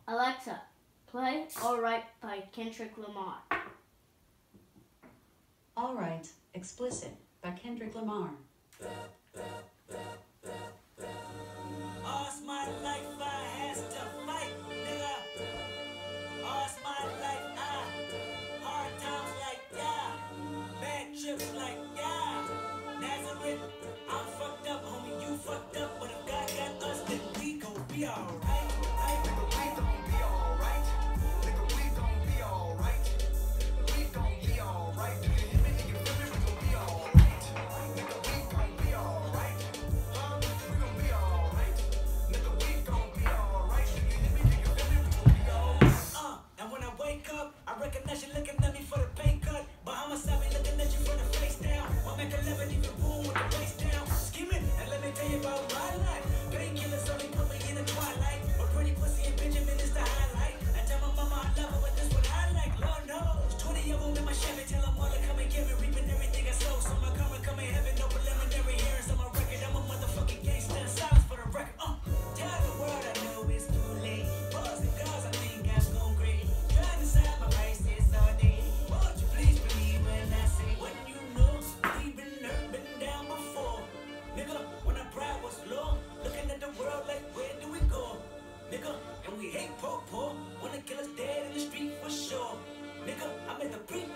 Alexa, play Alright by Kendrick Lamar. Alright, Explicit by Kendrick Lamar. All's my life I has to fight, nigga. All's my life hard times like bad trips like Nazareth, I'm fucked up, homie, you fucked up, but if God got us, then we gon' be alright. I recognize you looking at me for the pay cut, but I'ma stop me looking at you from the face down. Won't make 11 even boom with the face down. Scheming, and let me tell you about my life. Painkillers only put me in the twilight, but pretty pussy and Benjamin is the highlight. I tell my mama I love her, but this what I like. Lord knows, 20 of them in my Chevy, tell them all to come and get me, reaping everything I sow. So my karma come in heaven, no preliminary hearings on my record. I'm a motherfucking gangster, silence for the record. Tell the world I know it's too late. Boys and girls, I think I'm going great. Trying to decide my prices all day. Won't you please believe when I say what you know? We've been hurt, been down before. Nigga, when our pride was low, looking at the world like where do we go? Nigga, and we hate poor. Wanna kill us dead in the street for sure. Nigga, I'm at the preach.